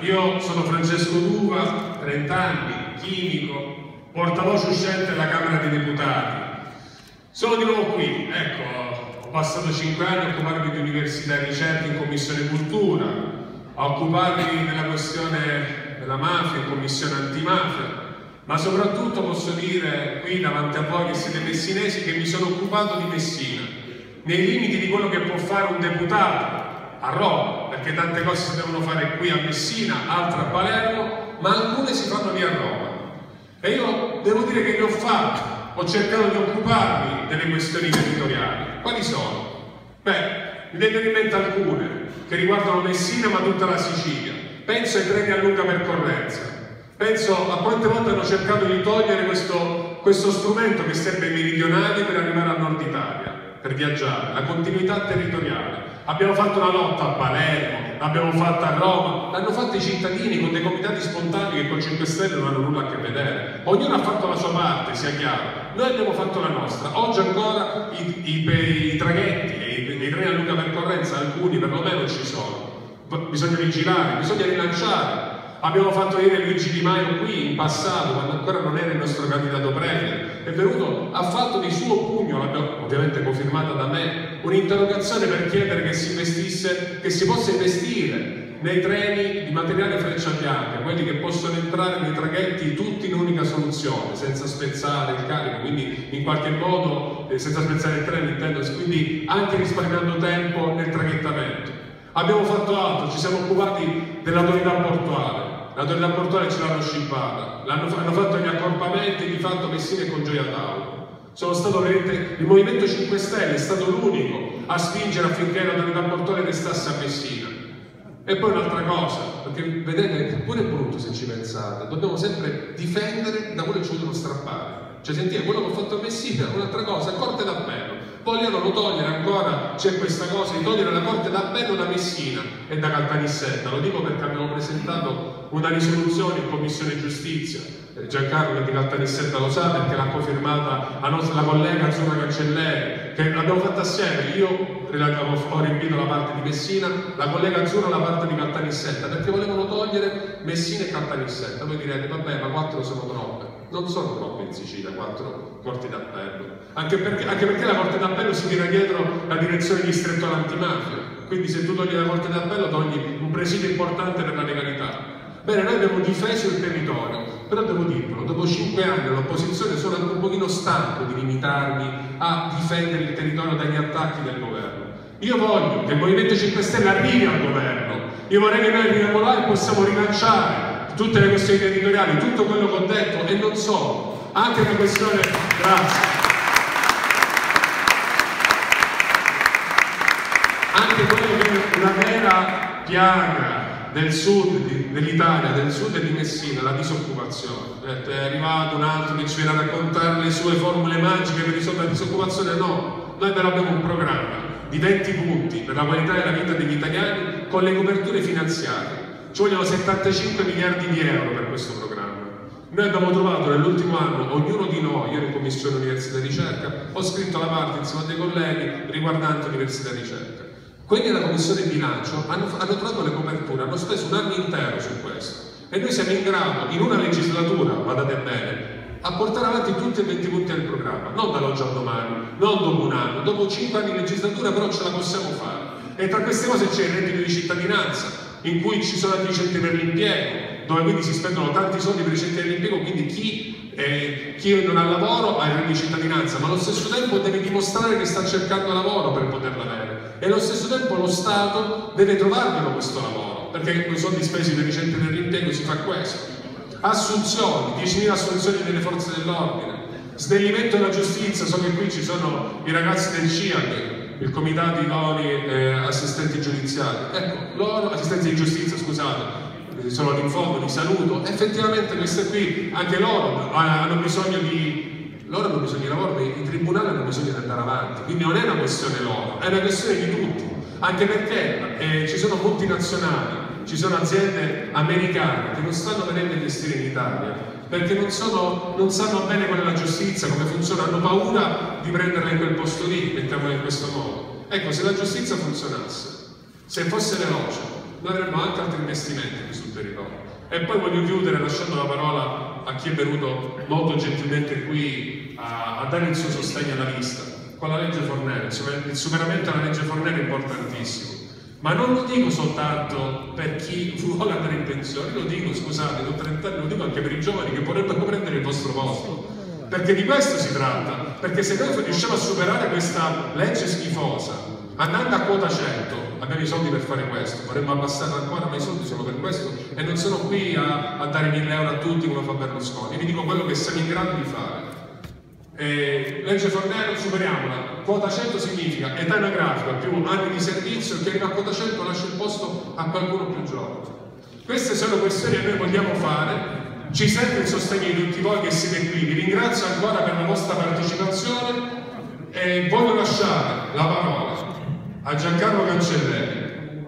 io sono Francesco Duva, 30 anni, chimico, portavoce uscente della Camera dei Deputati. Sono di nuovo qui, ecco, ho passato 5 anni a occuparmi di università e ricerca in Commissione Cultura, a occuparmi della questione della mafia in Commissione Antimafia, ma soprattutto posso dire qui davanti a voi che siete messinesi che mi sono occupato di Messina, nei limiti di quello che può fare un deputato a Roma, perché tante cose si devono fare qui a Messina, altre a Palermo, ma alcune si fanno lì a Roma. E io devo dire che ne ho fatto, ho cercato di occuparmi delle questioni territoriali. Quali sono? Beh, mi vengono in mente alcune che riguardano Messina ma tutta la Sicilia. Penso ai treni a lunga percorrenza, penso a quante volte hanno cercato di togliere questo strumento che serve ai meridionali per arrivare al nord Italia, per viaggiare, la continuità territoriale. Abbiamo fatto una lotta a Palermo, l'abbiamo fatta a Roma, l'hanno fatta i cittadini con dei comitati spontanei che con 5 Stelle non hanno nulla a che vedere. Ognuno ha fatto la sua parte, sia chiaro. Noi abbiamo fatto la nostra. Oggi ancora i traghetti e i treni a lunga percorrenza, alcuni perlomeno ci sono. Bisogna vigilare, bisogna rilanciare. Abbiamo fatto ieri Luigi Di Maio qui in passato, quando ancora non era il nostro candidato premier, è venuto, ha fatto di suo pugno, ovviamente confermata da me, un'interrogazione per chiedere che si investisse, che si possa investire nei treni di materiale freccia bianca, quelli che possono entrare nei traghetti tutti in un'unica soluzione, senza spezzare il carico, quindi in qualche modo, senza spezzare il treno intendo, quindi anche risparmiando tempo nel traghettamento. Abbiamo fatto altro, ci siamo occupati dell'autorità portuale. L'autorità portuale ce l'hanno scippata, hanno fatto gli accorpamenti di fatto Messina e con Gioia Tauro. Sono stato veramente, il Movimento 5 Stelle è stato l'unico a spingere affinché l'autorità portuale restasse a Messina. E poi un'altra cosa, perché vedete, pure è brutto se ci pensate, dobbiamo sempre difendere da quello che ci vogliono strappare. Cioè sentite, quello che ho fatto a Messina, un'altra cosa, Corte d'Appello. Vogliono togliere ancora, c'è questa cosa di togliere la Corte d'Appello da Messina e da Caltanissetta. Lo dico perché abbiamo presentato una risoluzione in Commissione Giustizia. Giancarlo di Caltanissetta lo sa perché l'ha confermata la collega Azzurra Cancelleri, che l'abbiamo fatta assieme. Io ho riempito la parte di Messina, la collega Azzurra la parte di Caltanissetta, perché volevano togliere Messina e Caltanissetta. Voi direte, vabbè, ma 4 sono troppe. Non sono troppe in Sicilia 4 corti d'appello, anche perché la Corte d'Appello si tira dietro la direzione di distretto all'antimafia, quindi se tu togli la Corte d'Appello togli un presidio importante per la legalità. Bene, noi abbiamo difeso il territorio, però devo dirvelo, dopo 5 anni all'opposizione sono anche un pochino stanco di limitarmi a difendere il territorio dagli attacchi del governo. Io voglio che il Movimento 5 Stelle arrivi al governo, io vorrei che noi arriviamo là e possiamo rilanciare tutte le questioni territoriali, tutto quello che ho detto e non solo, anche una questione, grazie, anche quello che è una vera piaga del sud dell'Italia, del sud e di Messina, la disoccupazione. È arrivato un altro che ci viene a raccontare le sue formule magiche per risolvere la disoccupazione, no, noi però abbiamo un programma di 20 punti per la qualità della vita degli italiani con le coperture finanziarie. Ci vogliono 75 miliardi di euro per questo programma. Noi abbiamo trovato nell'ultimo anno, ognuno di noi, io in Commissione Università e Ricerca, ho scritto la parte insieme a dei colleghi riguardante Università e Ricerca. Quelli della Commissione Bilancio hanno trovato le coperture, hanno speso un anno intero su questo. E noi siamo in grado, in una legislatura, badate bene, a portare avanti tutti e 20 punti del programma, non dall'oggi al domani, non dopo un anno, dopo 5 anni di legislatura però ce la possiamo fare. E tra queste cose c'è il reddito di cittadinanza, in cui ci sono anche i centri per l'impiego, dove quindi si spendono tanti soldi per i centri per l'impiego, quindi chi non ha lavoro ha il reddito di cittadinanza, ma allo stesso tempo deve dimostrare che sta cercando lavoro per poterlo avere. E allo stesso tempo lo Stato deve trovarvelo questo lavoro, perché con i soldi spesi per i centri per l'impiego si fa questo. Assunzioni, 10.000 assunzioni nelle forze dell'ordine, snellimento della giustizia, so che qui ci sono i ragazzi del CIAG, il comitato idonei assistenti giudiziari, ecco, loro, assistenti di giustizia, scusate, sono l'infomo, li saluto, effettivamente queste qui, anche loro hanno bisogno di lavoro, i tribunali hanno bisogno di andare avanti, quindi non è una questione loro, è una questione di tutti, anche perché ci sono multinazionali, ci sono aziende americane che non stanno venendo a investire in Italia, perché non sanno bene qual è la giustizia, come funziona, hanno paura di prenderla in quel posto lì, mettiamola in questo modo. Ecco, se la giustizia funzionasse, se fosse veloce, noi avremmo anche altri investimenti qui sul territorio. E poi voglio chiudere lasciando la parola a chi è venuto molto gentilmente qui a dare il suo sostegno alla lista, con la legge Fornero. Il superamento della legge Fornero è importantissimo, ma non lo dico soltanto per chi vuole andare in pensione, lo dico, scusate, ho 30 anni, lo dico anche per i giovani che vorrebbero prendere il vostro posto, perché di questo si tratta, perché se noi riusciamo a superare questa legge schifosa, andando a quota 100, abbiamo i soldi per fare questo, vorremmo abbassarla ancora, ma i soldi sono per questo e non sono qui a dare 1.000 euro a tutti come fa Berlusconi. Vi dico quello che siamo in grado di fare. Legge Fornero, superiamola. Quota 100 significa età anagrafica più anni di servizio, chi arriva a quota 100 lascia il posto a qualcuno più giovane. Queste sono questioni che noi vogliamo fare. Ci serve il sostegno di tutti voi che siete qui. Vi ringrazio ancora per la vostra partecipazione e voglio lasciare la parola a Giancarlo Cancelleri,